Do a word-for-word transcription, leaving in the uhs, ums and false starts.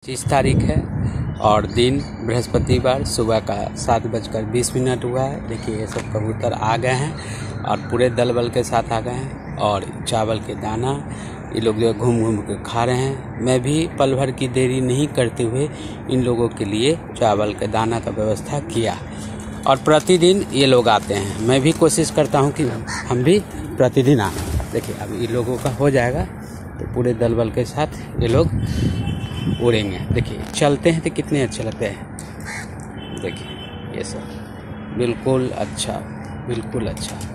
पच्चीस तारीख है और दिन बृहस्पतिवार, सुबह का सात बजकर बीस मिनट हुआ है। देखिए ये सब कबूतर आ गए हैं और पूरे दल बल के साथ आ गए हैं और चावल के दाना ये लोग जो घूम घूम के खा रहे हैं। मैं भी पल भर की देरी नहीं करते हुए इन लोगों के लिए चावल के दाना का व्यवस्था किया और प्रतिदिन ये लोग आते हैं। मैं भी कोशिश करता हूँ कि हम भी प्रतिदिन आएँ। देखिए अब इन लोगों का हो जाएगा तो पूरे दल बल के साथ ये लोग उड़ेंगे। देखिए चलते हैं तो कितने अच्छे लगते हैं। देखिए ये सब बिल्कुल अच्छा, बिल्कुल अच्छा।